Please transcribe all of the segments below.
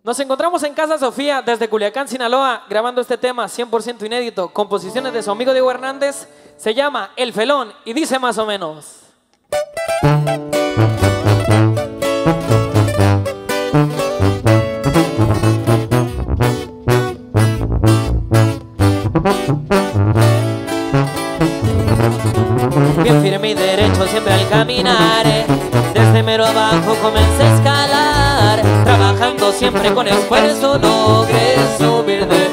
Nos encontramos en Casa Sofía desde Culiacán, Sinaloa, grabando este tema 100% inédito, composiciones de su amigo Diego Hernández. Se llama El Felón y dice más o menos. Bien firme y derecho siempre al caminar, desde mero abajo comencé a escalar, trabajando siempre con esfuerzo logré subir de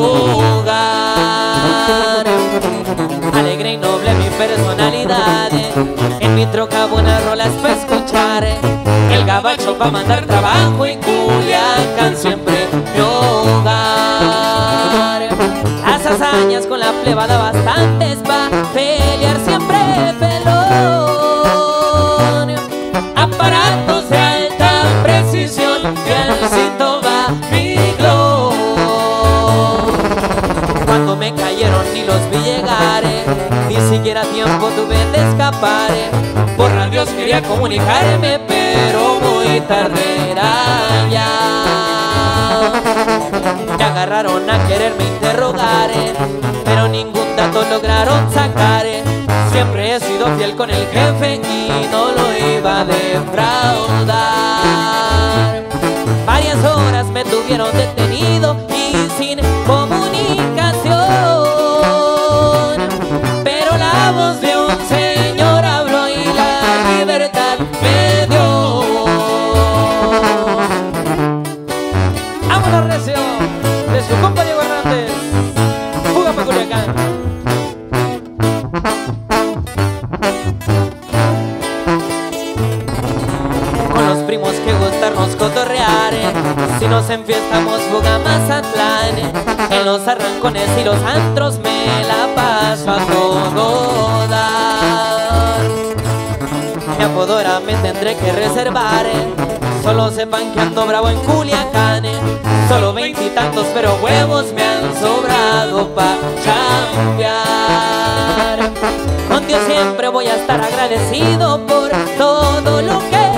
lugar. Alegre y noble mi personalidad, en mi troca buenas rolas para escuchar, el gabacho pa' mandar trabajo y Culiacán siempre mi hogar. Las hazañas con la plebada bastantes pa' pelear siempre pelón, aparatos de alta precisión y el cinto va mi glow. Cuando me cayeron ni los vi llegar, ni siquiera tiempo tuve de escapar. Por radios quería comunicarme, pero muy tarde era ya. Me agarraron a quererme interrogar, pero ningún dato lograron sacar. Siempre he sido fiel con el jefe y no lo iba a defraudar. Varias horas me tuvieron detenido y sin comunicación, pero la voz de un señor habló y la libertad me dio. ¡Vámonos, recio! De su compa Diego Hernández, fuga pa' Culiacán. Con los primos que gustarnos cotorrear, si nos enfiestamos fuga Mazatlán. En los arrancones y los antros me la paso a todo dar. Mi apodo ahora me tendré que reservar, solo sepan que ando bravo en Culiacán. Solo 20 y tantos, pero huevos me han sobrado pa' chambear. Con Dios siempre voy a estar agradecido por todo lo que